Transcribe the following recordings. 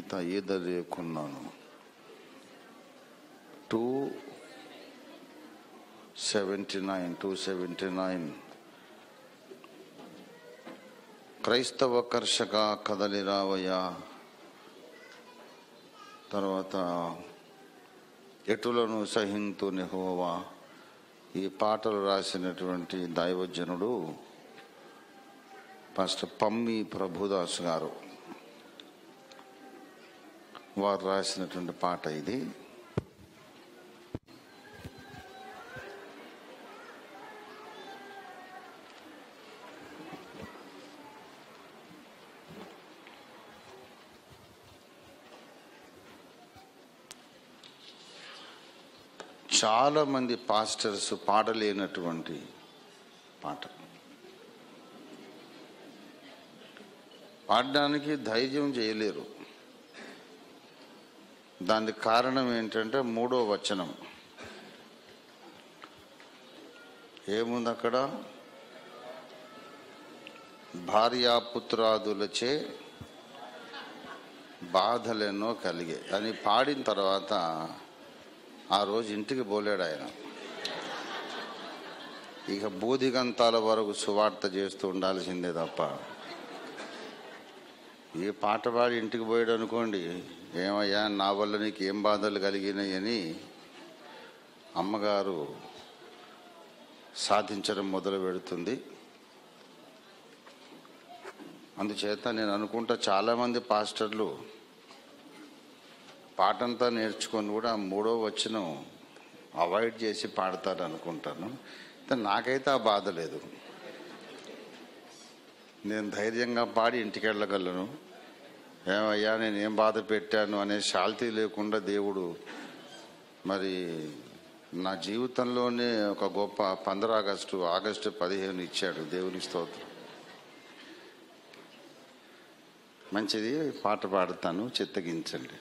జీవిత ఈద లేకున్నాను. 279 క్రైస్తవ కర్షక కదలి రావయ్యా. తర్వాత ఎటులను సహింతు యెహోవా. ఈ పాటలు రాసినటువంటి దైవజనుడు పాస్టర్ పమ్మి ప్రభుదాస్ గారు. వారు రాసినటువంటి పాట ఇది. చాలా మంది పాస్టర్స్ పాడలేనటువంటి పాట, పాడడానికి ధైర్యం చేయలేరు. దానికి కారణం ఏంటంటే 3వ వచనం ఏముంది అక్కడ? భార్యాపుత్రాదులచే బాధలెన్నో కలిగే అని పాడిన తర్వాత ఆ రోజు ఇంటికి పోలేడు ఆయన. ఇక బూదిగంతాల వరకు సువార్త చేస్తూ ఉండాల్సిందే తప్ప, ఈ పాట పాడి ఇంటికి పోయాడు అనుకోండి, ఏమయ్యా నా వల్ల నీకు ఏం బాధలు కలిగినాయని అమ్మగారు సాధించడం మొదలు పెడుతుంది. అందుచేత నేను అనుకుంటా చాలామంది పాస్టర్లు పాటంతా నేర్చుకొని కూడా 3వ వచనం అవాయిడ్ చేసి పాడతారు అనుకుంటాను. నాకైతే ఆ బాధ లేదు. నేను ధైర్యంగా పాడి ఇంటికి వెళ్ళగలను. ఏమయ్యా నేను ఏం బాధ పెట్టాను అనే శాల్తీ లేకుండా దేవుడు మరి నా జీవితంలోనే ఒక గొప్ప 15 ఆగస్టు 15 ఇచ్చాడు. దేవుని స్తోత్రం. మంచిది, పాట పాడతాను, చిత్తగించండి.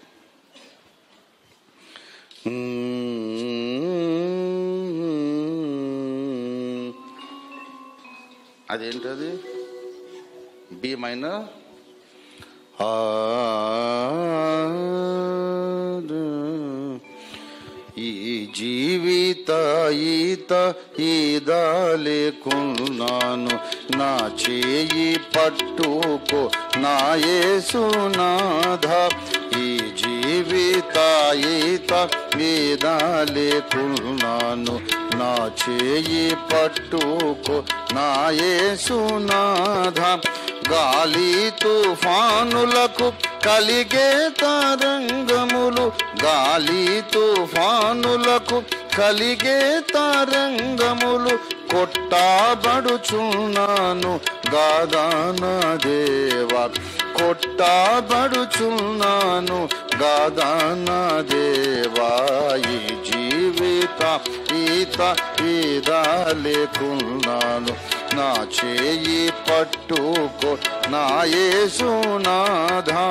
అదేంటది? B minor. ఈ జీవిత ఈద లేకున్నాను, నా చేయి పట్టుకో నా యేసునాథ. ఈ జీవిత ఈద లేకున్నాను, నా చేయి పట్టుకో నా యేసునాథ. గాలి తుఫానులకు కలిగే తరంగములు, గాలి తుఫానులకు కలిగే తరంగములు కొట్టబడుచున్నాను గాదానా దేవా. కొట్టబడుచున్నాను గాదానా దేవా. ఈ జీవిత ఈద లేకున్నాను, నా చేయి పట్టుకో నా యేసునాథా.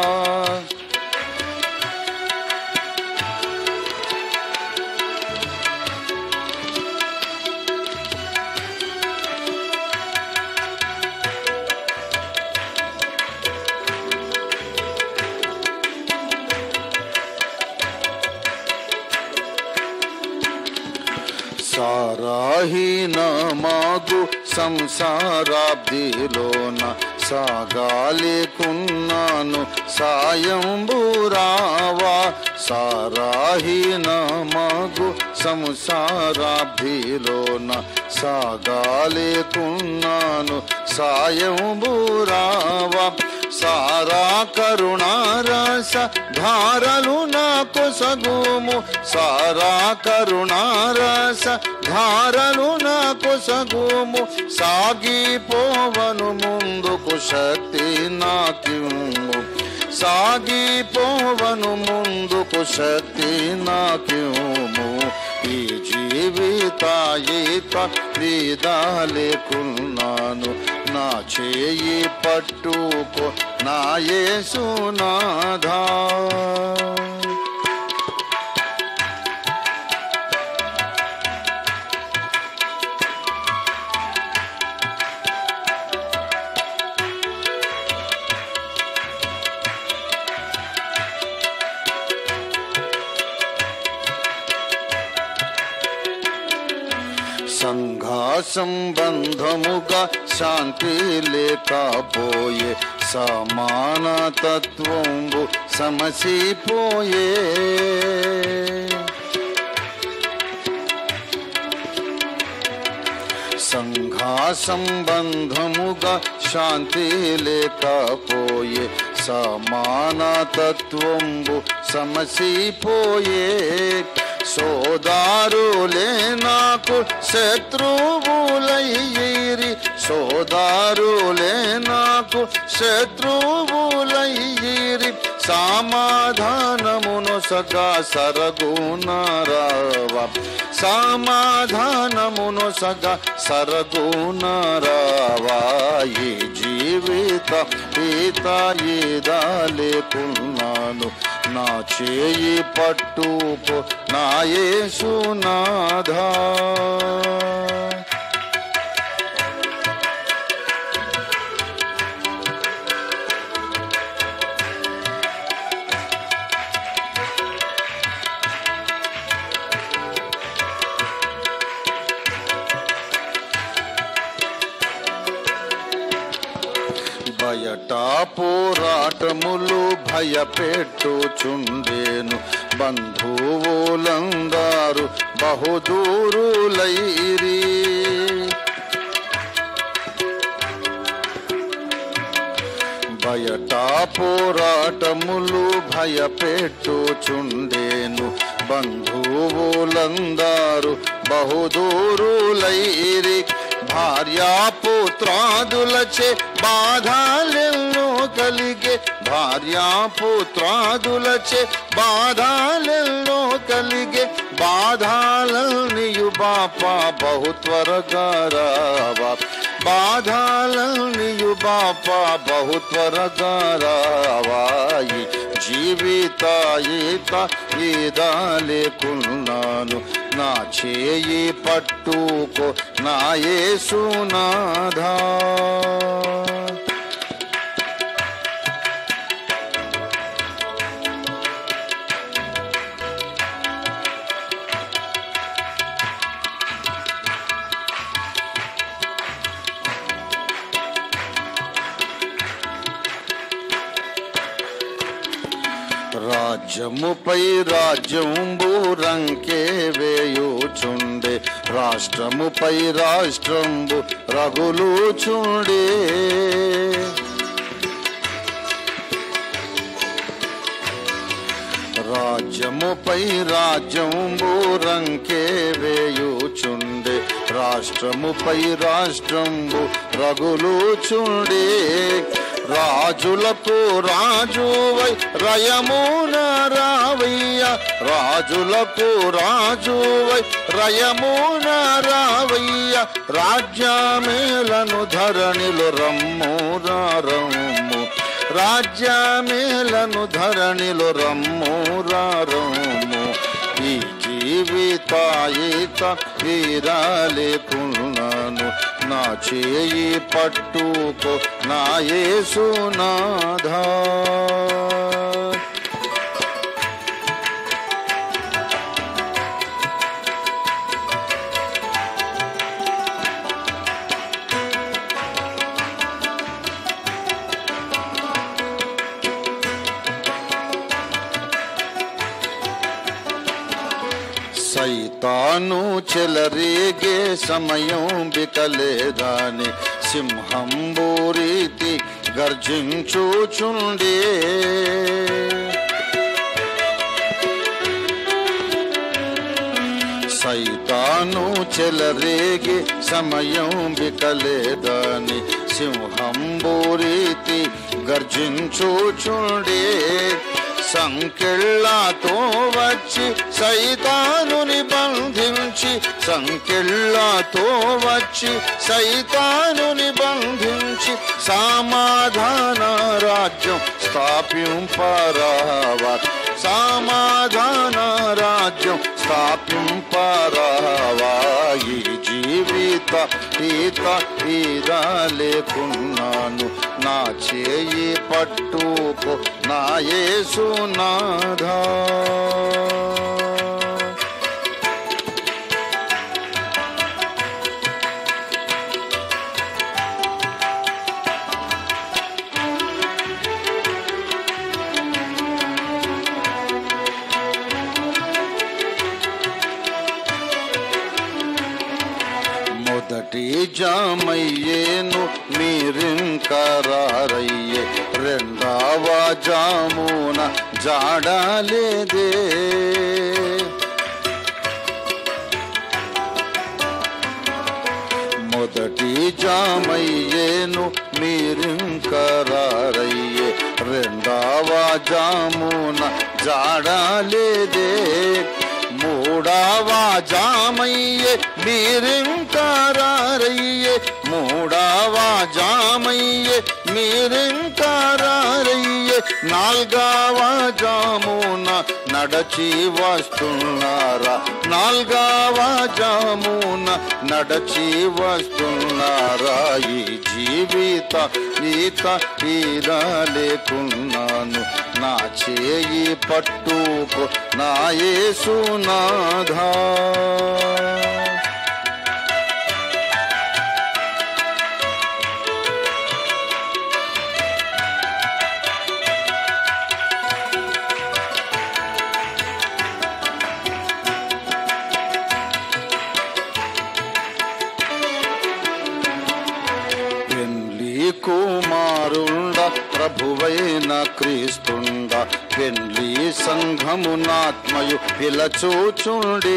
సారాహీన మాగు సంసారాబ్దిలోన సాగాలేకున్నాను సాయంబురావా. సారాహీన మాగు సంసారాబ్దిలోన సాగాలేకున్నాను సాయంబురావా. సారా కరుణారస ధారలు నా కొసగుము, సారా కరుణారస ధారలు నా కొసగుము. సాగిపోవను ముందుకు శక్తి నాకిమ్ము, సాగిపోవను ముందుకు శక్తి నాకిమ్ము. ఈ జీవిత ఈద లేకున్నాను, నా చేయి పట్టుకో నా యేసునాథా. సంఘ సంబంధముగా శాంతి లేకపోయే సమానతత్వంబు సమసిపోయే సంఘ సంబంధముగా శాంతి లేకపోయే సమానతత్వంబు సమసిపోయే సోదారులే నాకు శత్రువులయ్యిరి సోదారులే నాకు శత్రువులయ్యిరి సమాధానమును సగా సరగుణరావా సమాధానమును సగా సరగుణరావా ఈ జీవిత ఈత ఈదా లేకున్నాను నా చేయి పట్టుకో నా యేసునాథా బయట పోరాటములు భయపెట్టుచుండేను బంధువులందరూ బహుదూరులైరి బయట పోరాటములు భయపెట్టుచుండేను బంధువులందరూ బహుదూరులైరి భార్యాపుత్రాదులచే బాధలెన్నో కలిగే భార్యాపుత్రాదులచే బాధలెన్నో కలిగే బాధలనియు బాపా బహు త్వరగా రావా బాధలనియు బాపా బహు త్వరగా రావా జీవిత ఈత ఈదా లేకున్నాను నా చేయి పట్టుకో నా యేసునాథా రాజ్యముపై రాజ్యంబు రంకే వేయుచుండే రాష్ట్రముపై రాష్ట్రంబు రగులుచుండే రాజ్యముపై రాజ్యంబు రంకే వేయుచుండే రాష్ట్రముపై రాష్ట్రంబు రగులుచుండే రాజులకు రాజువై రయమున రావయ్య రాజులకు రాజువై రయమున రావయ్య రాజ్యమేలను ధరణిలో రమ్ము రమ్ము రాజ్యమేలను ధరణిలో రమ్ము రమ్ము ఈ జీవిత ఈత ఈదా లేకున్నాను నా చేయి పట్టుకో నా యేసునాథా సైతాను చెలరేగే సమయం బికలేదాని సింహంబు రీతి గర్జించుచుండే సైతాను చెలరేగే సమయం బికలేదాని సింహంబు రీతి గర్జించుచుండే సంకెళ్ళతో వచ్చి సైతానుని బంధించి సంకెళ్ళతో వచ్చి సైతానుని బంధించి సమాధాన రాజ్యం స్థాపింపరావా సమాధాన రాజ్యం స్థాపింపరావా ఈ జీవిత ఈత ఈదా లేకున్నాను నా చేయి పట్టుకో నా యేసునాథా మొదటి జామయ్యేను మీరింకరారయ్యే, రెండవ జామున జాడలేదే. మొదటి జామయ్యేను మీరింకరారయ్యే, రెండవ జామున జాడలేదే. మూడవ జామయ్యే మీరింకరారయ్యే, మూడవ జామయ్యే మీరింకరారయ్యే, నాల్గవ జామున నడచి వస్తున్నారా, నాల్గవ జామున నడచి వస్తున్నారా. ఈ జీవిత ఈత ఈద లేకున్నాను, నా చేయి పట్టుకో నా యేసునాథా. కుమారుండ ప్రభువైన క్రీస్తుండ, పెండ్లి సంఘమునాత్మయు పిలచూచుండే.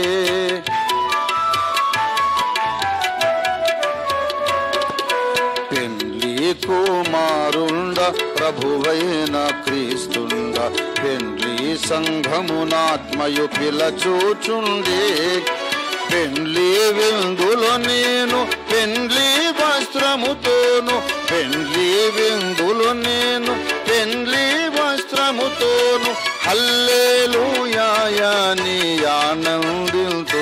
పెండ్లి కుమారుండ ప్రభువైన క్రీస్తుండ, పెండ్లి సంఘమునాత్మయు పిలచూచుండే. పెండ్లి విందులో నేను పెండ్లి వస్త్రముతోను, పెండ్లి విందులో నేను పెండ్లి వస్త్రముతోను, హల్లెలూయాని ఆనందింతు,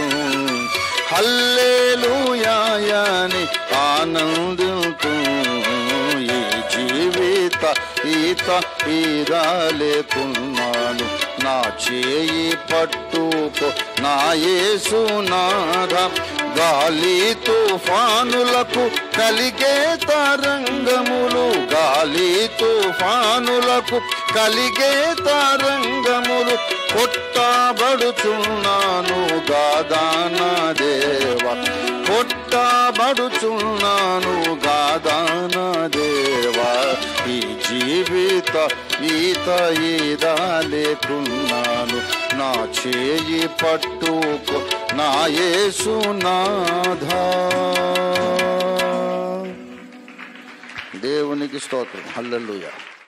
హల్లెలూయాని ఆనందింతు. ఈ జీవిత ఈత ఈద లేకున్నాను, నా చేయి పట్టుకో నా యేసునాథా. గాలి తుఫానులకు కలిగే తరంగములు, గాలి తుఫానులకు కలిగే తరంగములు, కొట్టబడుచున్నాను గాదానా దేవా, కొట్టబడుచున్నాను గాదానా దేవా. ఈ జీవిత ఈత ఈద లేకున్నాను, నా చేయి పట్టుకో నా యేసునాథా. దేవునికి స్తోత్రం. హల్లెలూయా.